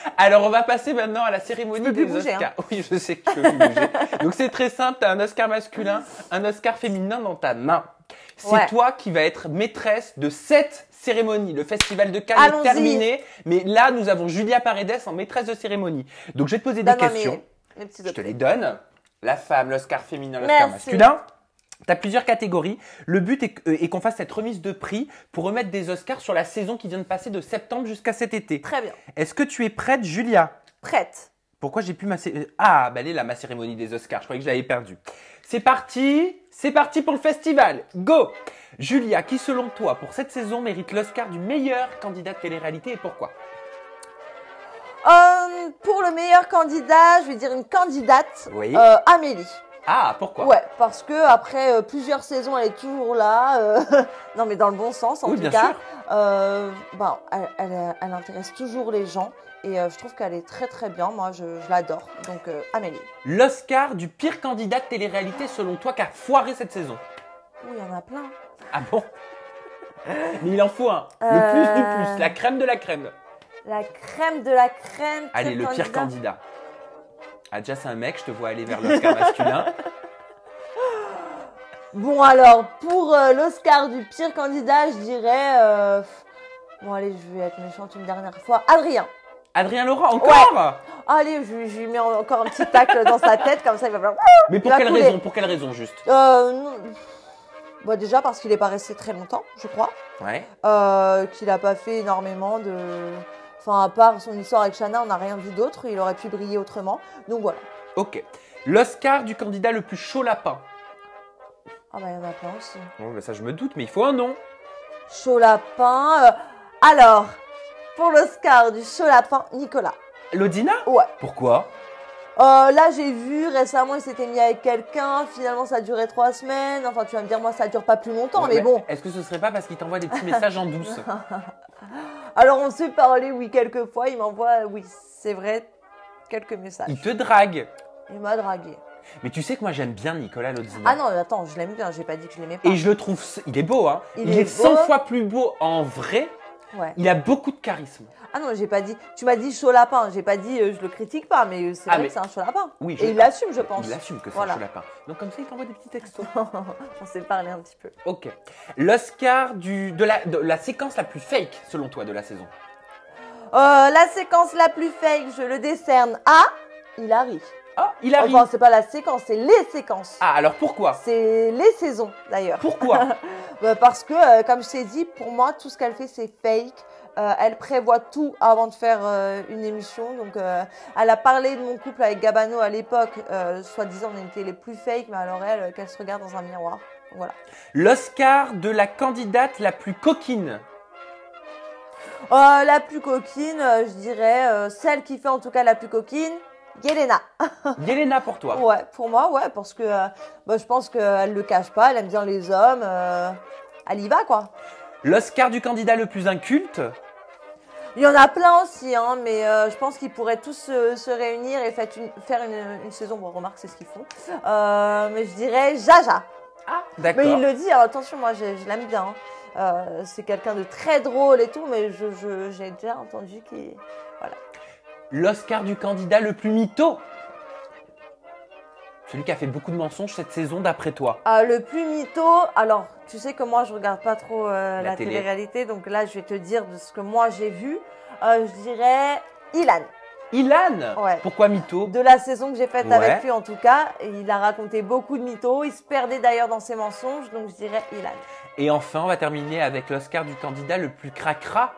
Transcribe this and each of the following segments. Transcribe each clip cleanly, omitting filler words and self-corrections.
Alors, on va passer maintenant à la cérémonie peux plus des bouger, Oscars. Oui, je sais que tu peux plus bouger. Donc, c'est très simple. Tu as un Oscar masculin, un Oscar féminin dans ta main. C'est Ouais. toi qui vas être maîtresse de cette cérémonie. Le festival de Cannes est Allons-y. terminé. Mais là, nous avons Julia Paredes en maîtresse de cérémonie. Donc, je vais te poser des Donne-moi questions. mes petits Je te objets. les donne. La femme, l'Oscar féminin, l'Oscar Merci. masculin. Tu as plusieurs catégories. Le but est qu'on fasse cette remise de prix pour remettre des Oscars sur la saison qui vient de passer de septembre jusqu'à cet été. Très bien. Est-ce que tu es prête, Julia? Prête. Pourquoi j'ai plus ma Ah, bah elle est là, ma cérémonie des Oscars. Je croyais que je l'avais perdue. C'est parti pour le festival. Go! Julia, qui selon toi, pour cette saison, mérite l'Oscar du meilleur candidat de télé-réalité et pourquoi? Pour le meilleur candidat, je vais dire une candidate, Oui. Amélie. Ah, pourquoi? Ouais, parce que après plusieurs saisons, elle est toujours là. Non, mais dans le bon sens, en Oui, tout bien cas. sûr. Elle intéresse toujours les gens et je trouve qu'elle est très très bien. Moi, je l'adore. Donc, Amélie. L'Oscar du pire candidat de télé-réalité selon toi qui a foiré cette saison? Oui, il y en a plein. Ah bon? Mais il en faut un. Le plus du plus. La crème de la crème. La crème de la crème. Allez, quel le pire candidat. Ah, déjà, c'est un mec, je te vois aller vers l'Oscar masculin. Bon, alors, pour l'Oscar du pire candidat, je dirais. Bon, allez, je vais être méchante une dernière fois. Adrien. Adrien Laurent, encore? Allez, je lui mets encore un petit tacle dans sa tête, comme ça il va faire. Mais pour Il va quelle couler. raison? Pour quelle raison, juste? Non. Bah, déjà parce qu'il n'est pas resté très longtemps, je crois. Ouais. Qu'il n'a pas fait énormément de. Enfin, à part son histoire avec Shanna, on n'a rien vu d'autre. Il aurait pu briller autrement. Donc voilà. Ok. L'Oscar du candidat le plus chaud lapin. Ah bah, il y en a plein aussi. Bon, bah ça, je me doute, mais il faut un nom. Chaud lapin. Alors, pour l'Oscar du chaud lapin, Nicolas. Lodina? Ouais. Pourquoi? Là, j'ai vu récemment, il s'était mis avec quelqu'un. Finalement, ça a duré 3 semaines. Enfin, tu vas me dire, moi, ça dure pas plus longtemps, Ouais, mais bon. Est-ce que ce serait pas parce qu'il t'envoie des petits messages en douce? Alors, on s'est parlé, oui, quelques fois. Il m'envoie, oui, c'est vrai, quelques messages. Il te drague. Il m'a dragué. Mais tu sais que moi, j'aime bien Nicolas Lodina. Ah non, mais attends, je l'aime bien. J'ai pas dit que je l'aimais pas. Et je le trouve... Il est beau, hein. Il est 100 beau. fois plus beau en vrai. Ouais. Il a beaucoup de charisme. Ah non, j'ai pas dit. Tu m'as dit chaud lapin. J'ai pas dit, je le critique pas, mais c'est Ah, vrai mais- que c'est un chaud lapin. Oui, Et il l'assume, je pense. Il assume que c'est Voilà. un chaud lapin. Donc comme ça, il t'envoie des petits textos. On s'est parlé un petit peu. Ok. L'Oscar de la séquence la plus fake, selon toi, de la saison. La séquence la plus fake, je le décerne à Hilary. Oh, il arrive. Enfin, c'est pas la séquence, c'est les séquences. Ah, alors pourquoi? C'est les saisons, d'ailleurs. Pourquoi? Bah, parce que, comme je t'ai dit, pour moi, tout ce qu'elle fait, c'est fake. Elle prévoit tout avant de faire une émission. Donc, elle a parlé de mon couple avec Gabano à l'époque. Soi-disant, on était les plus fake, mais alors elle, qu'elle se regarde dans un miroir. Donc, voilà. L'Oscar de la candidate la plus coquine. La plus coquine, je dirais, celle qui fait en tout cas la plus coquine, Yelena. Yelena pour toi. Ouais, pour moi, ouais, parce que bah, je pense qu'elle le cache pas, elle aime bien les hommes, elle y va quoi. L'Oscar du candidat le plus inculte. Il y en a plein aussi, hein, mais je pense qu'ils pourraient tous se réunir et faire une saison. Bon, remarque, c'est ce qu'ils font. Mais je dirais Jaja. Ah, d'accord. Mais il le dit, alors, attention, moi je l'aime bien. Hein. C'est quelqu'un de très drôle et tout, mais j'ai déjà entendu qu'il. Voilà. L'Oscar du candidat le plus mytho. Celui qui a fait beaucoup de mensonges cette saison d'après toi. Le plus mytho, alors tu sais que moi je regarde pas trop la télé. télé-réalité, donc là je vais te dire de ce que moi j'ai vu. Je dirais Ilan, Ilan. Ouais. Pourquoi mytho? de la saison que j'ai faite Ouais. avec lui en tout cas. Et il a raconté beaucoup de mythos, il se perdait d'ailleurs dans ses mensonges, donc je dirais Ilan. Et enfin, on va terminer avec l'Oscar du candidat le plus cracra.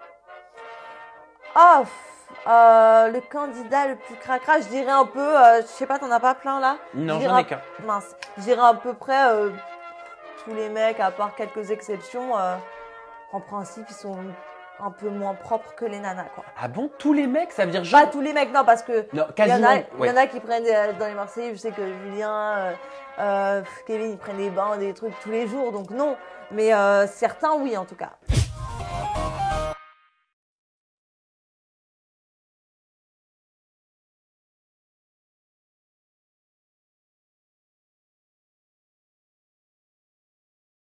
Oh, le candidat le plus cracra, je dirais un peu, je sais pas, t'en as pas plein là? Non, Je dirais j'en ai qu'un. Mince, je dirais à peu près tous les mecs, à part quelques exceptions, en principe ils sont un peu moins propres que les nanas quoi. Ah bon, tous les mecs, ça veut dire genre... Pas tous les mecs, non, parce que Non, il y quasiment. en a qui prennent dans les Marseillais, je sais que Julien, Kevin, ils prennent des bains, des trucs tous les jours, donc non. Mais certains, oui, en tout cas.